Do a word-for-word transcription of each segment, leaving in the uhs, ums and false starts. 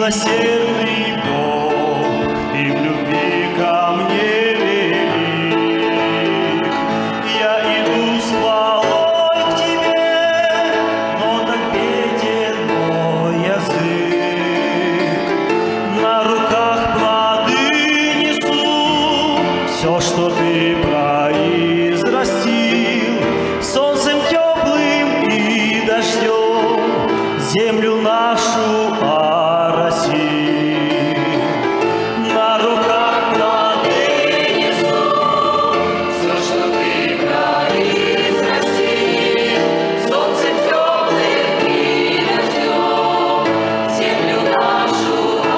Милосердный Бог, Ты в любви ко мне велик. Я иду с хвалой к Тебе, но так беден мой язык. На руках плоды несу все, что Ты произрастил, солнцем теплым и дождем землю нашу оросил. На руках плоды несу все, что Ты произрастил, солнцем теплым и дождем землю нашу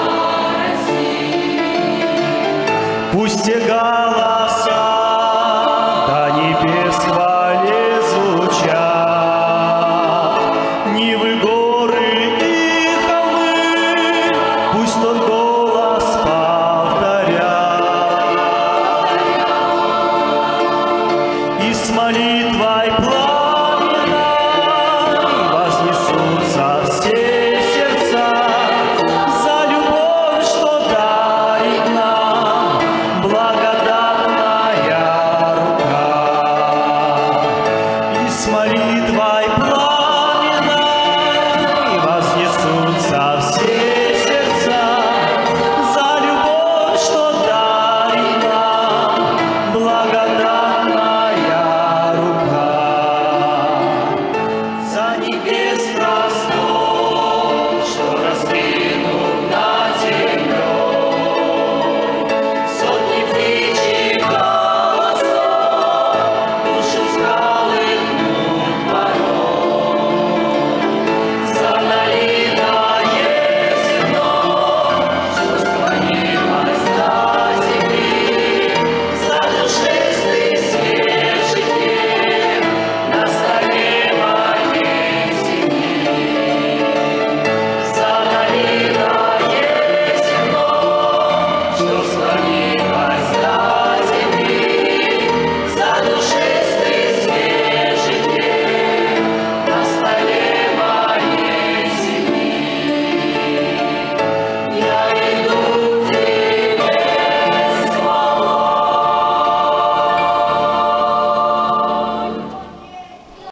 оросил. Пусть все голоса до небес хвале звучат, Нивы, горы и холмы, пусть тот